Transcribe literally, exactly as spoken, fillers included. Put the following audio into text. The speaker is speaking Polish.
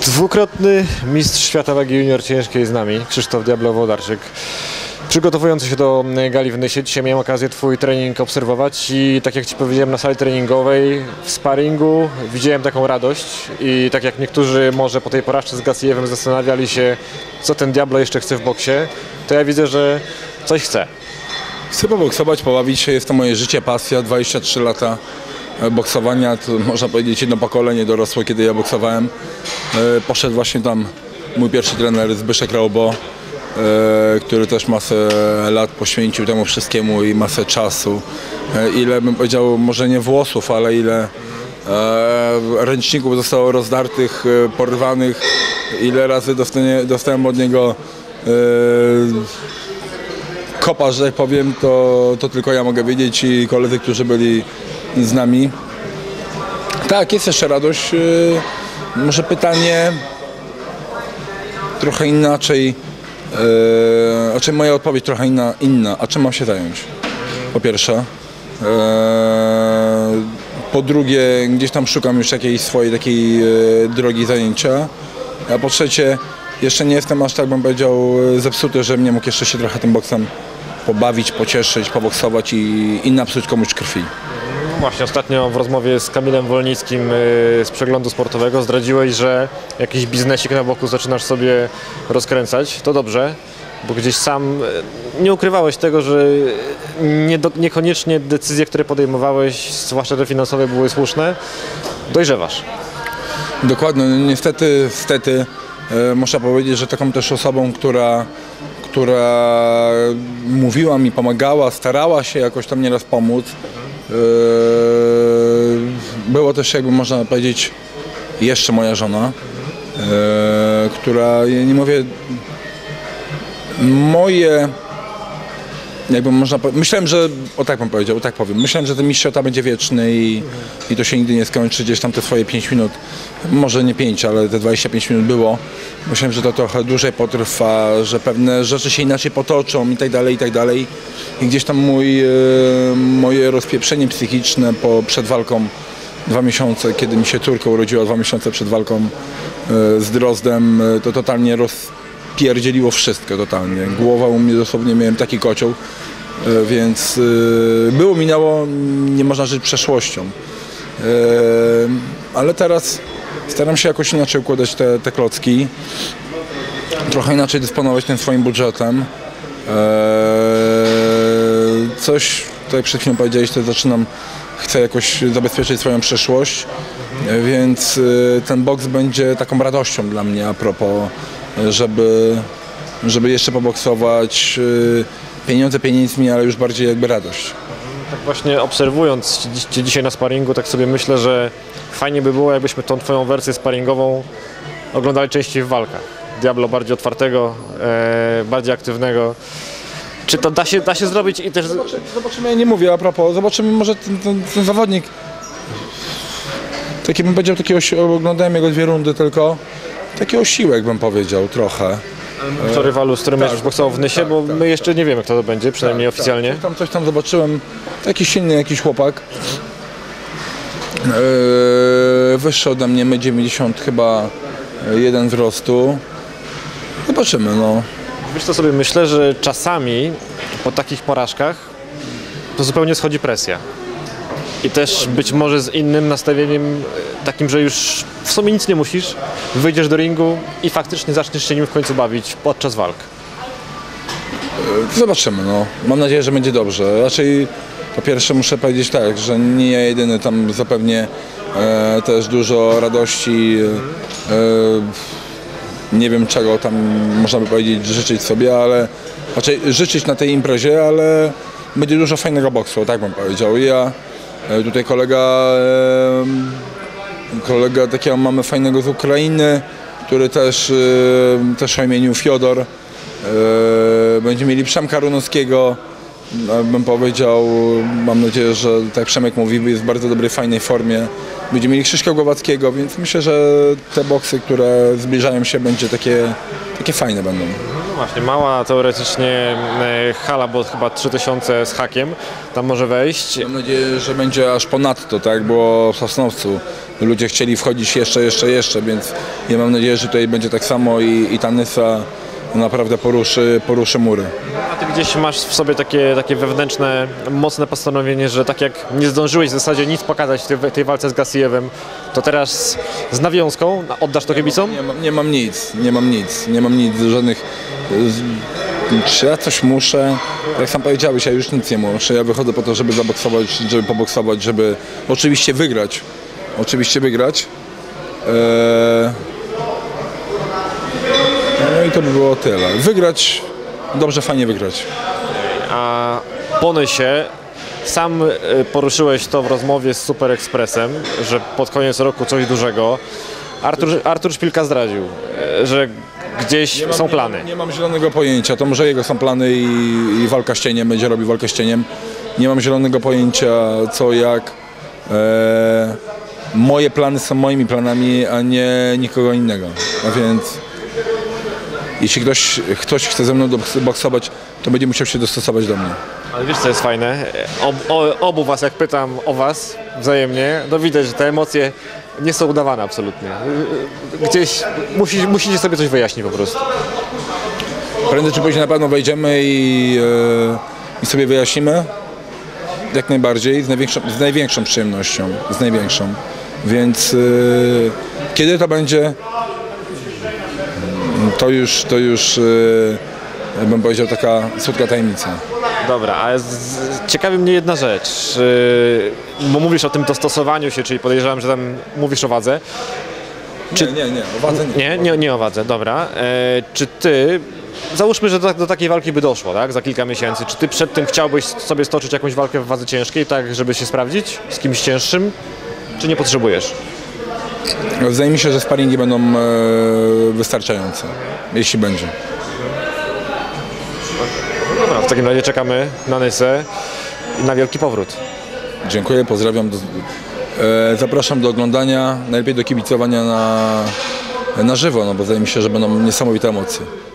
Dwukrotny mistrz świata wagi junior ciężkiej z nami, Krzysztof Diablo Włodarczyk. Przygotowujący się do gali w Nysie, dzisiaj miałem okazję Twój trening obserwować i tak jak Ci powiedziałem na sali treningowej, w sparingu widziałem taką radość i tak jak niektórzy może po tej porażce z Gassijewem zastanawiali się, co ten Diablo jeszcze chce w boksie, to ja widzę, że coś chce. Chcę poboksować, pobawić się, jest to moje życie, pasja, dwadzieścia trzy lata boksowania, to można powiedzieć jedno pokolenie dorosłe, kiedy ja boksowałem. Poszedł właśnie tam mój pierwszy trener Zbyszek Raubo, który też masę lat poświęcił temu wszystkiemu i masę czasu. Ile bym powiedział, może nie włosów, ale ile ręczników zostało rozdartych, porwanych, ile razy dostanie, dostałem od niego kopa, że tak powiem, to, to tylko ja mogę wiedzieć i koledzy, którzy byli z nami. Tak, jest jeszcze radość. Może pytanie trochę inaczej, a czym moja odpowiedź trochę inna, inna, a czym mam się zająć? Po pierwsze. Po drugie, gdzieś tam szukam już jakiejś swojej takiej drogi zajęcia. A po trzecie, jeszcze nie jestem aż tak, bym powiedział, zepsuty, że mnie mógł jeszcze się trochę tym boksem pobawić, pocieszyć, poboksować i, i napsuć komuś krwi. Właśnie ostatnio w rozmowie z Kamilem Wolnickim z Przeglądu Sportowego zdradziłeś, że jakiś biznesik na boku zaczynasz sobie rozkręcać. To dobrze, bo gdzieś sam nie ukrywałeś tego, że nie do, niekoniecznie decyzje, które podejmowałeś, zwłaszcza te finansowe, były słuszne. Dojrzewasz. Dokładnie. Niestety, niestety e, muszę powiedzieć, że taką też osobą, która, która mówiła mi, pomagała, starała się jakoś tam nieraz pomóc, było też, jakby można powiedzieć, jeszcze moja żona, która, ja nie mówię, moje, jakby można powiedzieć, myślałem, że, o tak bym powiedział, o tak powiem, myślałem, że ten mistrz świata będzie wieczny i, i to się nigdy nie skończy, gdzieś tam te swoje pięć minut, może nie pięć, ale te dwadzieścia pięć minut było. Myślałem, że to trochę dłużej potrwa, że pewne rzeczy się inaczej potoczą i tak dalej, i tak dalej. I gdzieś tam mój, moje rozpieprzenie psychiczne po, przed walką, dwa miesiące, kiedy mi się córka urodziła, dwa miesiące przed walką z Drozdem, to totalnie rozpierdzieliło wszystko totalnie. Głowa u mnie dosłownie, miałem taki kocioł, więc było, minęło, nie można żyć przeszłością. Ale teraz staram się jakoś inaczej układać te, te klocki, trochę inaczej dysponować tym swoim budżetem. Coś, tak jak przed chwilą powiedziałeś, to zaczynam, chcę jakoś zabezpieczyć swoją przyszłość, więc ten boks będzie taką radością dla mnie a propos, żeby, żeby jeszcze poboksować, pieniądze pieniędzmi, ale już bardziej jakby radość. Tak właśnie obserwując Cię dzisiaj na sparingu, tak sobie myślę, że fajnie by było, jakbyśmy tą Twoją wersję sparingową oglądali częściej w walkach. Diablo bardziej otwartego, e, bardziej aktywnego. Czy to da się, da się zrobić i też... Zobaczymy, zobaczymy, ja nie mówię a propos, zobaczymy, może ten, ten, ten zawodnik, taki bym powiedział, takiego, oglądałem jego dwie rundy tylko, taki osiłek bym powiedział trochę. To rywalu, z którym tak, już boksował w Nysie, tak, bo tak, my jeszcze nie wiemy, kto to będzie, przynajmniej tak, oficjalnie. Tak, tam coś tam zobaczyłem, taki silny jakiś chłopak, yy, wyższy ode mnie, my dziewięćdziesiąt chyba jeden wzrostu, zobaczymy, no. Wiesz co, sobie myślę, że czasami po takich porażkach to zupełnie schodzi presja. I też być może z innym nastawieniem, takim, że już w sumie nic nie musisz, wyjdziesz do ringu i faktycznie zaczniesz się nim w końcu bawić podczas walk. Zobaczymy, no. Mam nadzieję, że będzie dobrze. Raczej po pierwsze muszę powiedzieć tak, że nie ja jedyny, tam zapewnie e, też dużo radości, e, nie wiem czego tam można by powiedzieć, życzyć sobie, ale raczej życzyć na tej imprezie, ale będzie dużo fajnego boksu, tak bym powiedział. Ja tutaj kolega, kolega takiego mamy fajnego z Ukrainy, który też, też o imieniu Fiodor. Będziemy mieli Przemka Runowskiego, bym powiedział, mam nadzieję, że tak Przemek mówi, jest w bardzo dobrej, fajnej formie. Będziemy mieli Krzyśka Głowackiego, więc myślę, że te boksy, które zbliżają się, będzie takie takie fajne będą. No właśnie, mała teoretycznie e, hala, bo chyba trzy tysiące z hakiem, tam może wejść. Mam nadzieję, że będzie aż ponadto, tak, bo w Sosnowcu ludzie chcieli wchodzić jeszcze, jeszcze, jeszcze, więc ja mam nadzieję, że tutaj będzie tak samo i, i ta Nysa naprawdę poruszy, poruszy mury. A ty gdzieś masz w sobie takie, takie wewnętrzne, mocne postanowienie, że tak jak nie zdążyłeś w zasadzie nic pokazać w tej, w tej walce z Gassijewem, to teraz z nawiązką oddasz to kibicom? Nie mam, nie mam nic, nie mam nic, nie mam nic, żadnych... z- Czy ja coś muszę? Jak sam powiedziałeś, ja już nic nie muszę. Ja wychodzę po to, żeby zaboksować, żeby poboksować, żeby oczywiście wygrać. Oczywiście wygrać. Eee... No i to by było tyle. Wygrać, dobrze, fajnie wygrać. A po Nysie sam y, poruszyłeś to w rozmowie z Super Expressem, że pod koniec roku coś dużego. Artur, Artur Szpilka zdradził, y, że gdzieś są plany. Nie mam, nie mam zielonego pojęcia. To może jego są plany i, i walka z cieniem, będzie robił walkę z cieniem. Nie mam zielonego pojęcia co, jak. Eee, moje plany są moimi planami, a nie nikogo innego. A więc jeśli ktoś, ktoś chce ze mną doks- boksować, to będzie musiał się dostosować do mnie. Ale wiesz co jest fajne? Ob, o, obu was, jak pytam o was wzajemnie, to widać, że te emocje nie są udawane absolutnie. Gdzieś musi, musicie sobie coś wyjaśnić po prostu. Prędzej czy później na pewno wejdziemy i, e, i sobie wyjaśnimy. Jak najbardziej, z największą, z największą przyjemnością, z największą. Więc e, kiedy to będzie, to już, to już e, bym powiedział, taka słodka tajemnica. Dobra, ale z, z, ciekawi mnie jedna rzecz, yy, bo mówisz o tym dostosowaniu się, czyli podejrzewam, że tam mówisz o wadze. Czy... Nie, nie, nie, o wadze nie. Nie, nie, nie o wadze, dobra. E, czy ty, załóżmy, że do, do takiej walki by doszło, tak, za kilka miesięcy, czy ty przed tym chciałbyś sobie stoczyć jakąś walkę w wadze ciężkiej, tak, żeby się sprawdzić z kimś cięższym, czy nie potrzebujesz? Wydaje mi się, że sparingi będą e, wystarczające, jeśli będzie. Dobra, w takim razie czekamy na Nysę i na wielki powrót. Dziękuję, pozdrawiam. Do, e, zapraszam do oglądania, najlepiej do kibicowania na, na żywo, no bo wydaje mi się, że będą niesamowite emocje.